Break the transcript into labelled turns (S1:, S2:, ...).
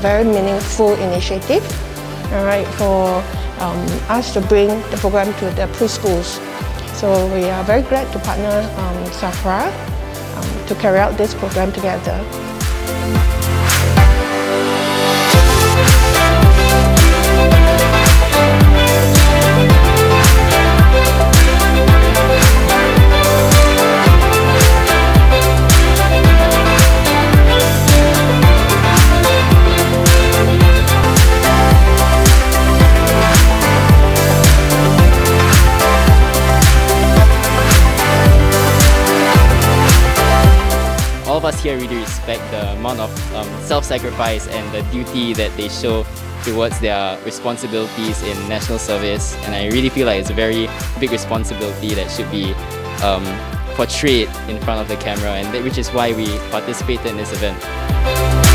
S1: very meaningful initiative, all right, for us to bring the program to the preschools. So we are very glad to partner SAFRA to carry out this program together.
S2: All of us here really respect the amount of self-sacrifice and the duty that they show towards their responsibilities in national service, and I really feel like it's a very big responsibility that should be portrayed in front of the camera, and which is why we participated in this event.